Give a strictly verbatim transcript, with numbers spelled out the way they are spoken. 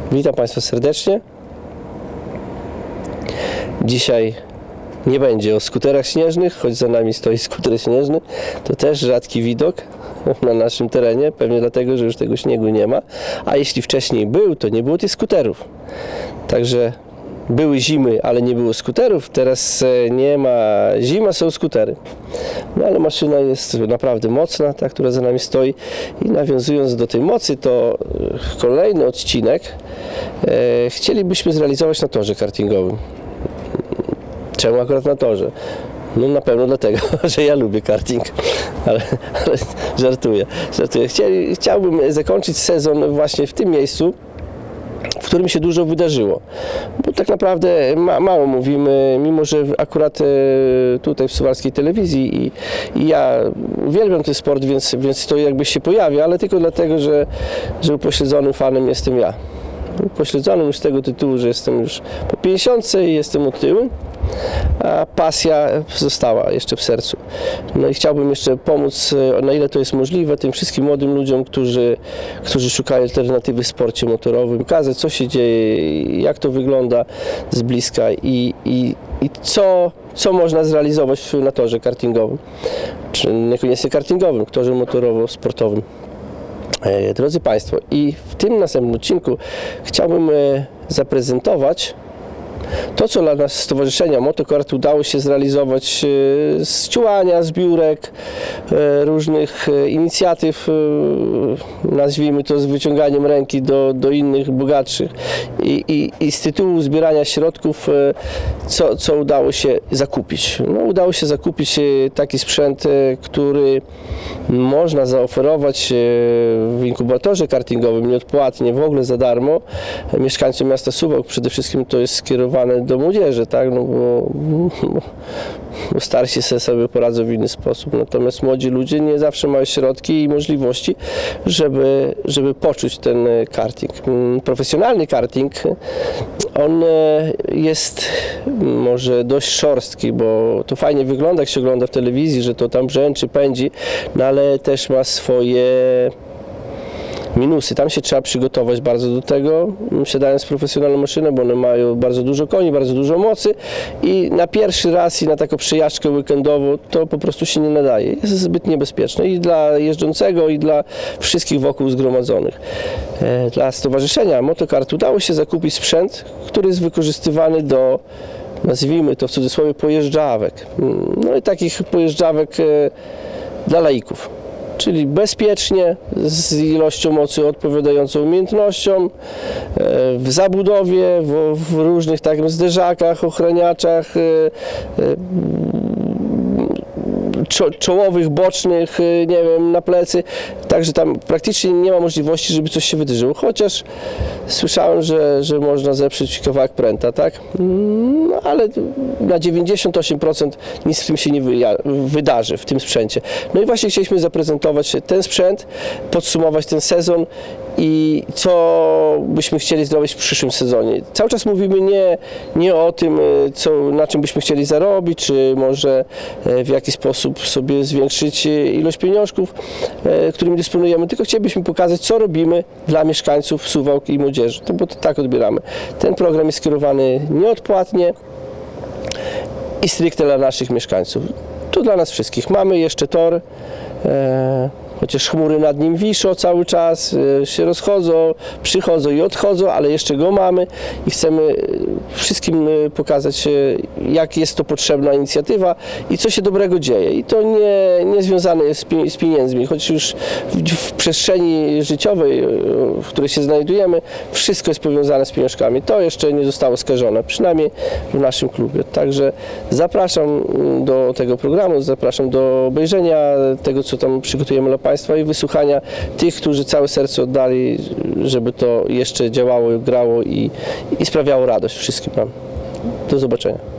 Witam Państwa serdecznie. Dzisiaj nie będzie o skuterach śnieżnych, choć za nami stoi skuter śnieżny. To też rzadki widok na naszym terenie, pewnie dlatego, że już tego śniegu nie ma. A jeśli wcześniej był, to nie było tych skuterów. Także były zimy, ale nie było skuterów. Teraz nie ma zima, są skutery. No ale maszyna jest naprawdę mocna, ta, która za nami stoi. I nawiązując do tej mocy, to kolejny odcinek e, chcielibyśmy zrealizować na torze kartingowym. Czemu akurat na torze? No na pewno dlatego, że ja lubię karting, ale, ale żartuję. żartuję. Chcieli, chciałbym zakończyć sezon właśnie w tym miejscu, w którym się dużo wydarzyło. Bo tak naprawdę ma, mało mówimy, mimo że akurat e, tutaj w suwalskiej telewizji i, i ja uwielbiam ten sport, więc, więc to jakby się pojawia, ale tylko dlatego, że, że upośledzonym fanem jestem ja. Upośledzonym już z tego tytułu, że jestem już po pięćdziesiątce i jestem od tyłu, a pasja została jeszcze w sercu. No i chciałbym jeszcze pomóc, na ile to jest możliwe, tym wszystkim młodym ludziom, którzy, którzy szukają alternatywy w sporcie motorowym, pokazać, co się dzieje, jak to wygląda z bliska i, i, i co, co można zrealizować na torze kartingowym, czy niekoniecznie kartingowym, torze motorowo-sportowym. Drodzy Państwo, i w tym następnym odcinku chciałbym zaprezentować to, co dla nas Stowarzyszenia Motokart udało się zrealizować z działania, zbiórek, różnych inicjatyw, nazwijmy to z wyciąganiem ręki do, do innych bogatszych i, i, i z tytułu zbierania środków, co, co udało się zakupić. No, udało się zakupić taki sprzęt, który można zaoferować w inkubatorze kartingowym nieodpłatnie, w ogóle za darmo mieszkańcom miasta Suwałk. Przede wszystkim to jest skierowane do młodzieży, tak? No bo, bo starsi sobie poradzą w inny sposób, natomiast młodzi ludzie nie zawsze mają środki i możliwości, żeby, żeby poczuć ten karting. Profesjonalny karting, on jest może dość szorstki, bo to fajnie wygląda, jak się ogląda w telewizji, że to tam brzęczy, pędzi, no ale też ma swoje minusy. Tam się trzeba przygotować bardzo do tego, siadając w profesjonalną maszynę, bo one mają bardzo dużo koni, bardzo dużo mocy i na pierwszy raz i na taką przejażdżkę weekendową to po prostu się nie nadaje. Jest zbyt niebezpieczne i dla jeżdżącego, i dla wszystkich wokół zgromadzonych. Dla Stowarzyszenia Motokart udało się zakupić sprzęt, który jest wykorzystywany do, nazwijmy to w cudzysłowie, pojeżdżawek. No i takich pojeżdżawek dla laików. Czyli bezpiecznie, z ilością mocy odpowiadającą umiejętnościom, w zabudowie, w, w różnych takim zderzakach, ochraniaczach, czo, czołowych, bocznych, nie wiem, na plecy. Także tam praktycznie nie ma możliwości, żeby coś się wydarzyło. Chociaż słyszałem, że, że można zepsuć kawałek pręta, tak? No, ale na dziewięćdziesiąt osiem procent nic w tym się nie wydarzy, w tym sprzęcie. No i właśnie chcieliśmy zaprezentować ten sprzęt, podsumować ten sezon i co byśmy chcieli zrobić w przyszłym sezonie. Cały czas mówimy nie, nie o tym, co, na czym byśmy chcieli zarobić, czy może w jaki sposób sobie zwiększyć ilość pieniążków, którymi dysponujemy, tylko chcielibyśmy pokazać, co robimy dla mieszkańców Suwałk i młodzieży. To, bo to tak odbieramy. Ten program jest skierowany nieodpłatnie i stricte dla naszych mieszkańców. To dla nas wszystkich. Mamy jeszcze tor, e, chociaż chmury nad nim wiszą cały czas, e, się rozchodzą, przychodzą i odchodzą, ale jeszcze go mamy i chcemy wszystkim pokazać, jak jest to potrzebna inicjatywa i co się dobrego dzieje. I to nie, nie związane jest z pieniędzmi, choć już w, w przestrzeni życiowej, w której się znajdujemy, wszystko jest powiązane z pieniążkami. To jeszcze nie zostało skażone, przynajmniej w naszym klubie. Także zapraszam do tego programu, zapraszam do obejrzenia tego, co tam przygotujemy dla Państwa i wysłuchania tych, którzy całe serce oddali, żeby to jeszcze działało, grało i, i sprawiało radość wszystkim nam. Do zobaczenia.